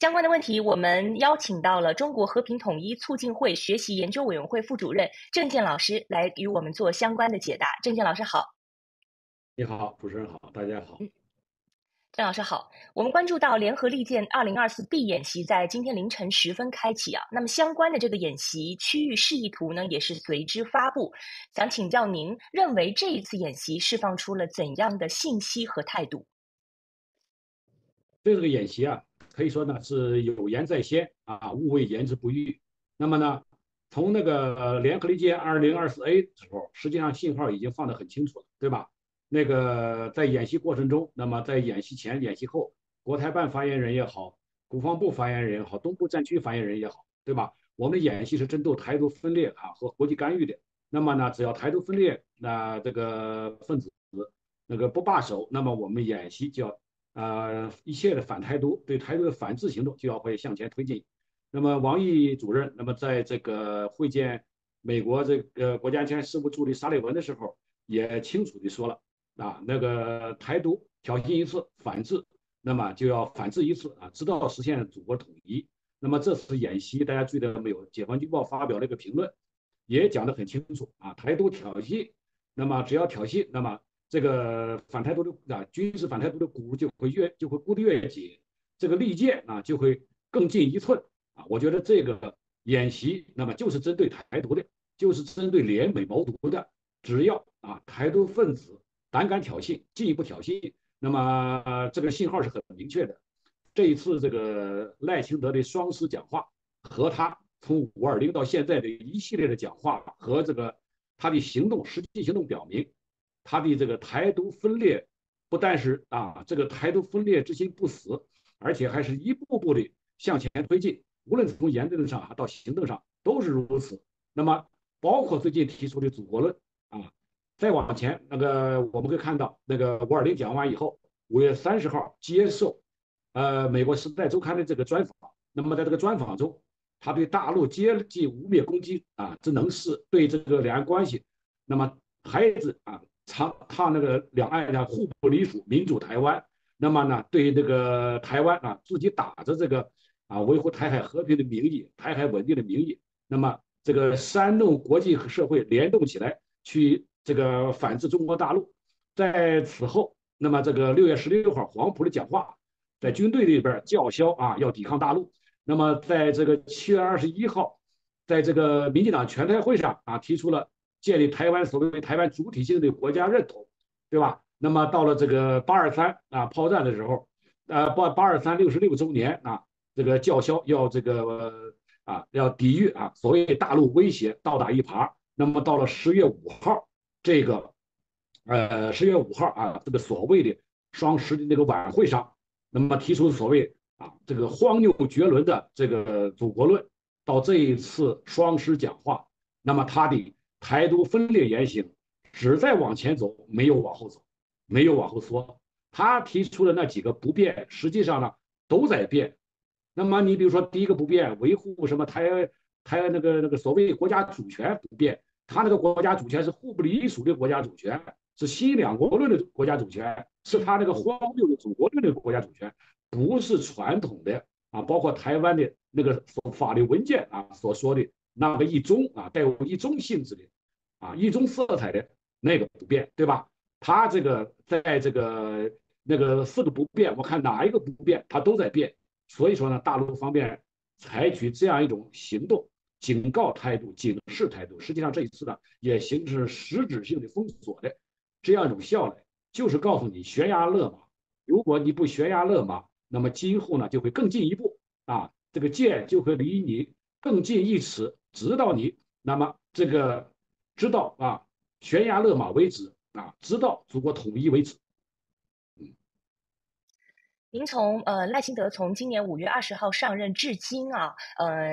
相关的问题，我们邀请到了中国和平统一促进会学习研究委员会副主任郑健老师来与我们做相关的解答。郑健老师好。 你好，主持人好，大家好。 嗯，郑老师好。我们关注到联合利剑2024B 演习在今天凌晨10分开启啊，那么相关的这个演习区域示意图呢也是随之发布。想请教您，认为这一次演习释放出了怎样的信息和态度？ 对这个演习啊，可以说呢是有言在先啊，勿谓言之不预。那么呢，从那个联合利剑2024A 的时候，实际上信号已经放得很清楚了，对吧？那个在演习过程中，那么在演习前、演习后，国台办发言人也好，国防部发言人也好，东部战区发言人也好，对吧？我们的演习是针对台独分裂啊和国际干预的。那么呢，只要台独分裂那这个分子那个不罢手，那么我们演习就要一切的反台独、对台独的反制行动就要会向前推进。那么王毅主任，那么在这个会见美国这个国家安全事务助理沙利文的时候，也清楚地说了啊，那个台独挑衅一次，反制，那么就要反制一次啊，直到实现祖国统一。那么这次演习，大家注意到没有？解放军报发表了一个评论，也讲得很清楚啊，台独挑衅，那么只要挑衅，那么这个反台独的军事反台独的鼓就会箍得越紧，这个利剑啊就会更进一寸啊。我觉得这个演习，那么就是针对台独的，就是针对联美谋独的，只要台独分子胆敢挑衅，进一步挑衅，那么这个信号是很明确的。这一次这个赖清德的双师讲话和他从520到现在的一系列的讲话和这个他的行动，实际行动表明，他的这个台独分裂不但是这个台独分裂之心不死，而且还是一步步的向前推进，无论从言论上到行动上都是如此。那么包括最近提出的祖国论啊，再往前那个我们可以看到，那个520讲完以后，5月30号接受美国《时代周刊》的这个专访。那么在这个专访中，他对大陆接近污蔑攻击之能事，对这个两岸关系，那么孩子唱那个两岸的互不隶属，民主台湾。那么呢，对这个台湾自己打着这个维护台海和平的名义、台海稳定的名义，那么这个煽动国际社会联动起来去这个反制中国大陆。在此后，那么这个6月16号黄埔的讲话，在军队里边叫嚣要抵抗大陆。那么在这个7月21号，在这个民进党全代会上提出了建立台湾所谓台湾主体性的国家认同，对吧？那么到了这个823炮战的时候，82366周年这个叫嚣要这个要抵御所谓大陆威胁，倒打一耙。那么到了10月5号，这个10月5号这个所谓的双十的那个晚会上，那么提出所谓这个荒谬绝伦的这个祖国论。到这一次双十讲话，那么他的台独分裂言行只在往前走，没有往后走，没有往后缩。他提出的那几个不变，实际上呢都在变。那么你比如说第一个不变，维护什么台那个所谓国家主权不变，他那个国家主权是互不隶属的国家主权，是新两国论的国家主权，是他那个荒谬的祖国论的国家主权，不是传统的包括台湾的那个法律文件所说的那个一中带有一中性质的一中色彩的那个不变，对吧？他这个在这个那个四个不变，我看哪一个不变，他都在变。所以说呢，大陆方面采取这样一种行动，警告态度、警示态度，实际上这一次呢，也形成实质性的封锁的这样一种效来，就是告诉你悬崖勒马。如果你不悬崖勒马，那么今后呢就会更进一步这个剑就会离你更近1尺，直到你那么这个直到悬崖勒马为止直到祖国统一为止。 您从赖清德从今年5月20号上任至今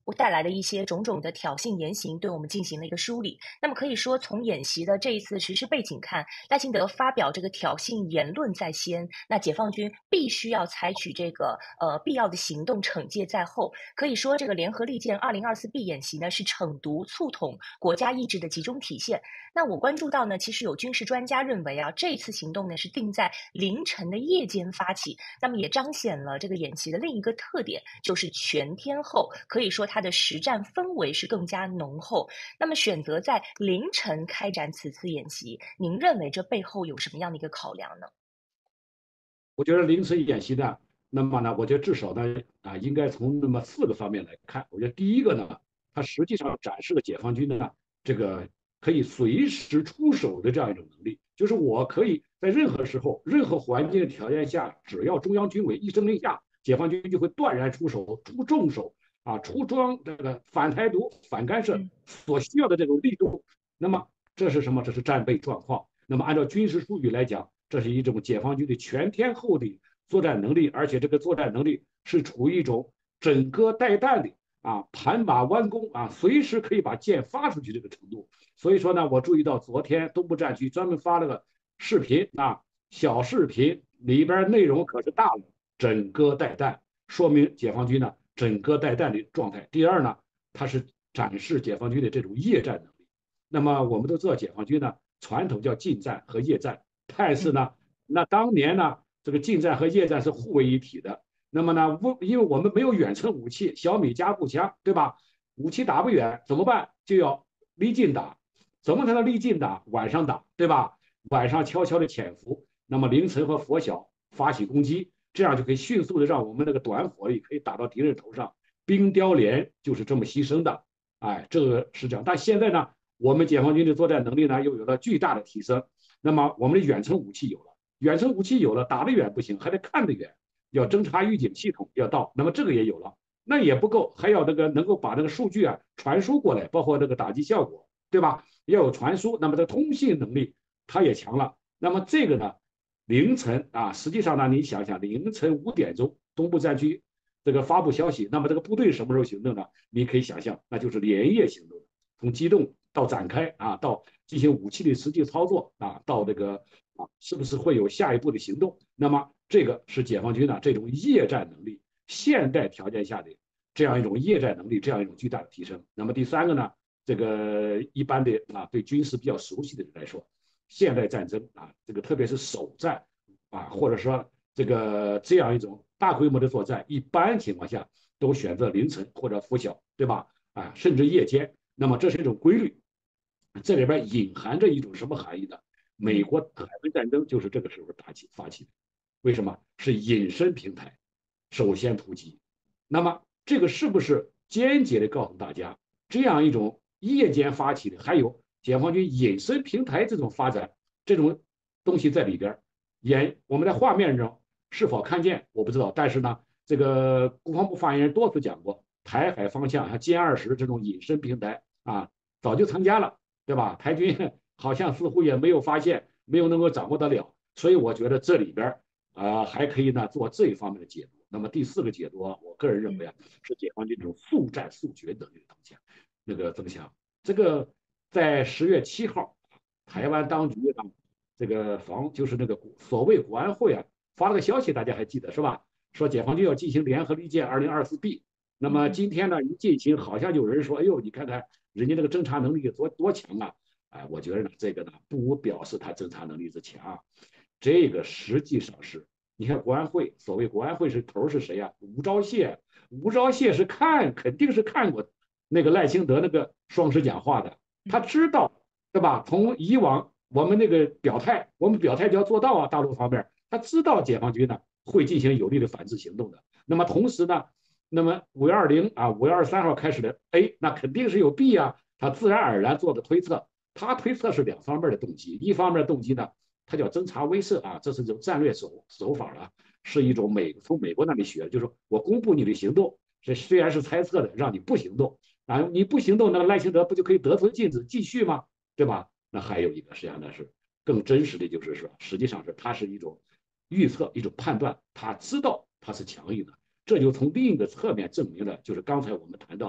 带来的一些种种的挑衅言行，对我们进行了一个梳理。那么可以说，从演习的这一次实施背景看，赖清德发表这个挑衅言论在先，那解放军必须要采取这个必要的行动，惩戒在后。可以说，这个联合利剑2024B演习呢，是惩毒促统国家意志的集中体现。那我关注到呢，其实有军事专家认为啊，这次行动呢是定在凌晨的夜间发起，那么也彰显了这个演习的另一个特点，就是全天候，可以说它的实战氛围是更加浓厚。那么选择在凌晨开展此次演习，您认为这背后有什么样的一个考量呢？ 我觉得凌晨演习呢，那么呢，我觉得至少呢应该从那么4个方面来看。我觉得第一个呢，它实际上展示了解放军呢这个可以随时出手的这样一种能力，就是我可以在任何时候、任何环境条件下，只要中央军委一声令下，解放军就会断然出手、出重手出装这个反台独、反干涉所需要的这种力度。那么这是什么？这是战备状况。那么按照军事术语来讲，这是一种解放军的全天候的作战能力，而且这个作战能力是处于一种整个带弹的盘马弯弓随时可以把箭发出去这个程度。所以说呢，我注意到昨天东部战区专门发了个视频小视频里边内容可是大了，整个带弹，说明解放军呢整个带弹的状态。第二呢，它是展示解放军的这种夜战能力。那么我们都知道，解放军呢传统叫近战和夜战，但是呢，那当年呢，这个近战和夜战是互为一体的。那么呢，因为我们没有远程武器，小米加步枪，对吧？武器打不远怎么办？就要离近打。怎么才能离近打？晚上打，对吧？晚上悄悄的潜伏，那么凌晨和拂晓发起攻击，这样就可以迅速的让我们那个短火力可以打到敌人头上。冰雕连就是这么牺牲的，这个是这样。但现在呢，我们解放军的作战能力呢又有了巨大的提升。那么我们的远程武器有了，远程武器有了，打得远不行，还得看得远，要侦察预警系统要到，那么这个也有了，那也不够，还要能够把这个数据传输过来，包括这个打击效果，对吧？要有传输，那么这通信能力它也强了。那么这个呢，凌晨实际上呢，你想想，凌晨5点钟，东部战区这个发布消息，那么这个部队什么时候行动呢？你可以想象，那就是连夜行动，从机动到展开到进行武器的实际操作到这个是不是会有下一步的行动？那么这个是解放军的这种夜战能力，现代条件下的这样一种夜战能力，这样一种巨大的提升。那么第三个呢，这个一般的对军事比较熟悉的人来说，现代战争这个特别是首战或者说这样一种大规模的作战，一般情况下都选择凌晨或者拂晓，对吧？甚至夜间。那么这是一种规律，这里边隐含着一种什么含义呢？美国海湾战争就是这个时候发起的。为什么？是隐身平台首先突击。那么这个是不是间接的告诉大家，这样一种夜间发起的，还有解放军隐身平台这种发展，这种东西在里边？我们在画面中是否看见？我不知道。但是呢，这个国防部发言人多次讲过，台海方向像歼20这种隐身平台早就参加了，对吧？台军好像似乎也没有发现，没有能够掌握得了。所以我觉得这里边还可以呢做这一方面的解读。那么第4个解读我个人认为是解放军这种速战速决能力的增强。这个在10月7号，台湾当局这个就是那个所谓国安会发了个消息，大家还记得是吧？说解放军要进行联合利剑2024B。那么今天呢一进行，好像有人说，哎呦，你看看人家那个侦察能力有多强啊！我觉得呢，这个呢不表示他侦察能力之强，这个实际上是，你看国安会，所谓国安会头是谁吴钊燮，吴钊燮是肯定是看过那个赖清德那个双十讲话的，他知道，对吧？从以往我们那个表态，我们表态就要做到大陆方面他知道解放军呢会进行有力的反制行动的。那么同时呢，那么5月23号开始的 A， 那肯定是有 B 他自然而然做的推测。他推测是2方面的动机，一方面的动机呢，它叫侦察威慑这是一种战略手法是一种从美国那里学的，就是说我公布你的行动，这虽然是猜测的，让你不行动你不行动，那个赖清德不就可以得寸进尺继续吗？对吧？那还有一个实际上呢是更真实的，就是说实际上是它是一种预测，一种判断，他知道它是强硬的，这就从另一个侧面证明了，就是刚才我们谈到的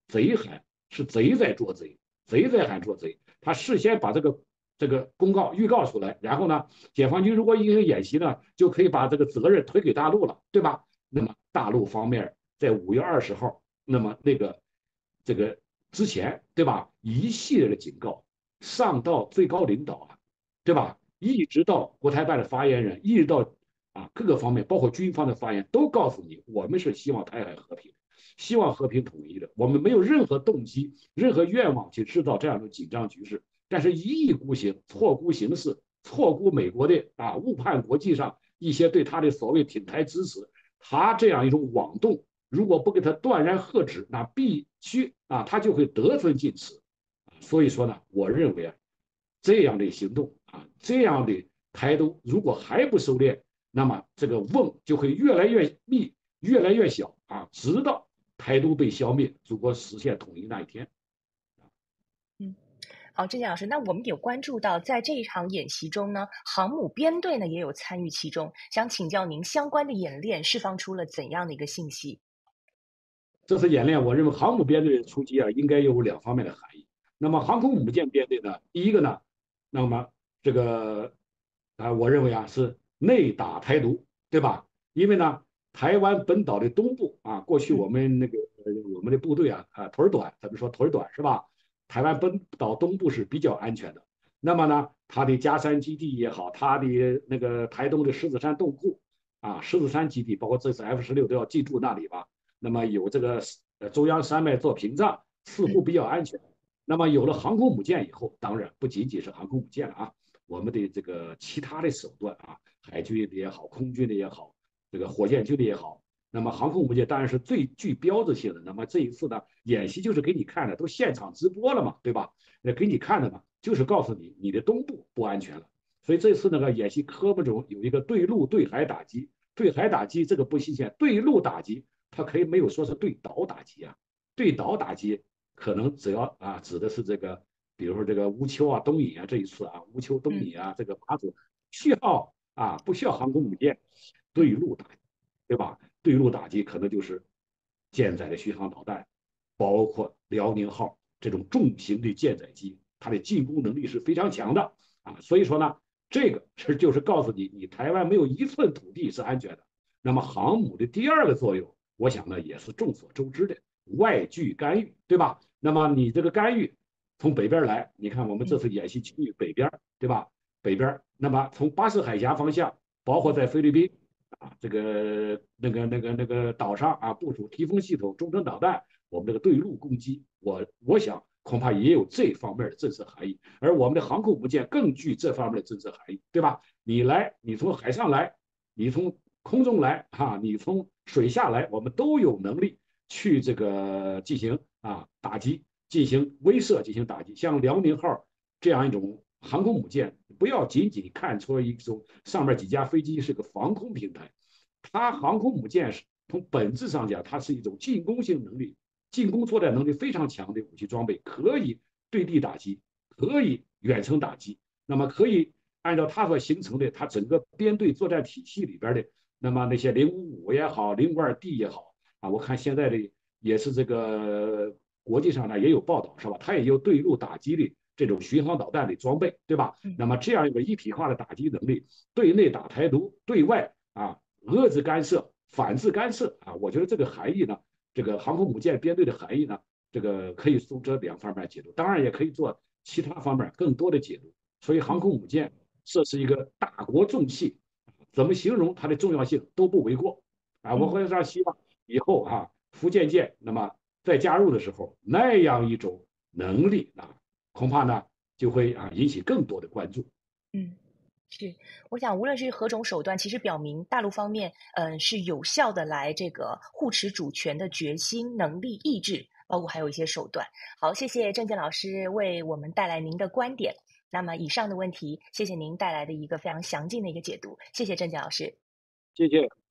贼喊，是贼在捉贼，贼在喊捉贼。他事先把这个公告预告出来，然后呢，解放军如果进行演习呢，就可以把这个责任推给大陆了，对吧？那么大陆方面在5月20号，那么这个之前，对吧？一系列的警告上到最高领导啊，对吧？一直到国台办的发言人，一直到各个方面，包括军方的发言，都告诉你，我们是希望台海和平，希望和平统一的，我们没有任何动机、任何愿望去制造这样的紧张局势。但是，一意孤行、错估形势、错估美国的误判国际上一些对他的所谓挺台支持，他这样一种妄动，如果不给他断然喝止，那必须他就会得寸进尺。所以说呢，我认为这样的行动这样的台独如果还不收敛，那么这个瓮就会越来越密、越来越小直到台独被消灭，祖国实现统一那一天。 嗯。好，郑健老师，那我们有关注到，在这一场演习中呢，航母编队呢也有参与其中，想请教您相关的演练释放出了怎样的一个信息？ 这次演练，我认为航母编队的出击应该有两方面的含义。那么航空母舰编队呢，第一个呢，那么这个我认为是内打台独，对吧？因为呢，台湾本岛的东部过去我们我们的部队腿短，咱们说腿短是吧？台湾本岛东部是比较安全的。那么呢，它的佳山基地也好，它的那个台东的狮子山洞库狮子山基地，包括这次 F-16都要进驻那里吧。那么有这个中央山脉做屏障，似乎比较安全。那么有了航空母舰以后，当然不仅仅是航空母舰了我们的这个其他的手段海军的也好，空军的也好，这个火箭军的也好，那么航空母舰当然是最具标志性的。那么这一次呢，演习就是给你看的，都现场直播了嘛，对吧？给你看的嘛，就是告诉你你的东部不安全了。所以这次那个演习科目中有一个对陆对海打击，对海打击这个不新鲜，对陆打击它可以没有说是对岛打击对岛打击可能只要指的是这个，比如说这个乌丘东引这一次乌丘东引这个马祖需要不需要航空母舰对陆打击，对吧？对陆打击可能就是舰载的巡航导弹，包括辽宁号这种重型的舰载机，它的进攻能力是非常强的所以说呢，这个就是告诉你，你台湾没有一寸土地是安全的。那么航母的第二个作用，我想呢也是众所周知的，外拒干预，对吧？那么你这个干预从北边来，你看我们这次演习区域北边，对吧？北边，那么从巴士海峡方向，包括在菲律宾这个那个岛上部署提风系统、中程导弹，我们这个对陆攻击，我想恐怕也有这方面的政治含义。而我们的航空母舰更具这方面的政治含义，对吧？你来，你从海上来，你从空中来你从水下来，我们都有能力去这个进行打击，进行威慑，进行打击。像辽宁号这样一种航空母舰，不要仅仅看出一种上面几架飞机是个防空平台，它航空母舰是从本质上讲，它是一种进攻性能力、进攻作战能力非常强的武器装备，可以对地打击，可以远程打击，那么可以按照它所形成的它整个编队作战体系里边的，那么那些055也好，052D 也好我看现在的也是这个国际上呢也有报道是吧？它也有对陆打击的这种巡航导弹的装备，对吧？那么这样一个一体化的打击能力，对内打台独，对外遏制干涉、反制干涉我觉得这个含义呢，这个航空母舰编队的含义呢，这个可以从这两方面解读，当然也可以做其他方面更多的解读。所以航空母舰这是一个大国重器，怎么形容它的重要性都不为过我非常希望以后福建舰那么再加入的时候，那样一种能力恐怕呢就会引起更多的关注。 嗯。是，我想无论是何种手段，其实表明大陆方面，是有效的来这个护持主权的决心、能力、意志，包括还有一些手段。好，谢谢郑健老师为我们带来您的观点。那么以上的问题，谢谢您带来的一个非常详尽的一个解读，谢谢郑健老师。 谢谢。